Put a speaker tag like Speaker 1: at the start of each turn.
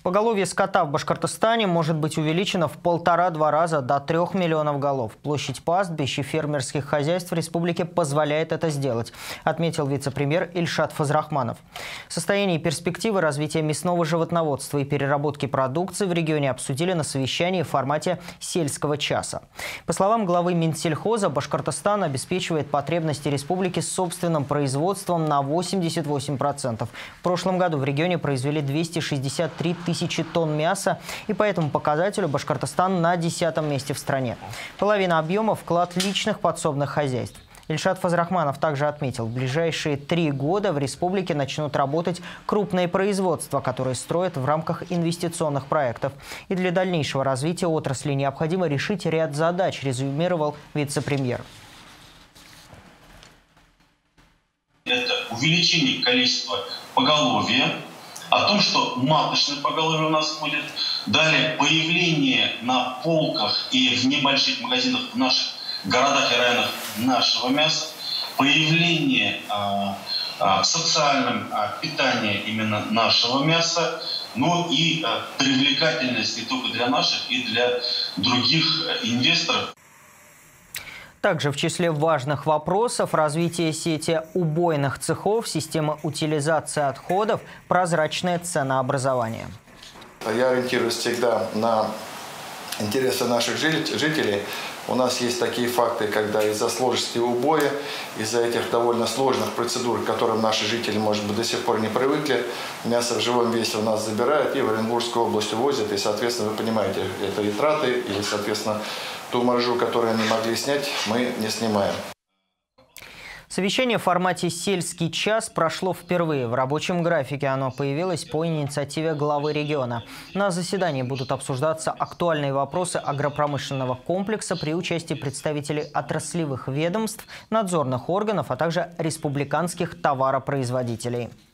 Speaker 1: Поголовье скота в Башкортостане может быть увеличено в 1,5–2 раза до 3 миллионов голов. Площадь пастбищ и фермерских хозяйств в республике позволяет это сделать, отметил вице-премьер Ильшат Фазрахманов. Состояние и перспективы развития мясного животноводства и переработки продукции в регионе обсудили на совещании в формате сельского часа. По словам главы Минсельхоза, Башкортостан обеспечивает потребности республики собственным производством на 88%. В прошлом году в регионе произвели 263 тысячи тонн мяса, и по этому показателю Башкортостан на 10-м месте в стране. Половина объема – вклад личных подсобных хозяйств. Ильшат Фазрахманов также отметил, в ближайшие 3 года в республике начнут работать крупные производства, которые строят в рамках инвестиционных проектов. И для дальнейшего развития отрасли необходимо решить ряд задач, резюмировал вице-премьер.
Speaker 2: Это увеличение количества поголовья, о том, что маточное поголовье у нас будет, далее появление на полках и в небольших магазинах в наших городах и районах нашего мяса, появление в социальном питании именно нашего мяса, но и привлекательность не только для наших, и для других инвесторов.
Speaker 1: Также в числе важных вопросов развитие сети убойных цехов, системы утилизации отходов, прозрачное ценообразование.
Speaker 3: Я ориентируюсь всегда на интересы наших жителей. У нас есть такие факты, когда из-за сложности убоя, из-за этих довольно сложных процедур, к которым наши жители, может быть, до сих пор не привыкли, мясо в живом весе у нас забирают и в Оренбургскую область увозят. И, соответственно, вы понимаете, это и траты, и, соответственно, ту маржу, которую они могли снять, мы не снимаем.
Speaker 1: Совещание в формате «Сельский час» прошло впервые. В рабочем графике оно появилось по инициативе главы региона. На заседании будут обсуждаться актуальные вопросы агропромышленного комплекса при участии представителей отраслевых ведомств, надзорных органов, а также республиканских товаропроизводителей.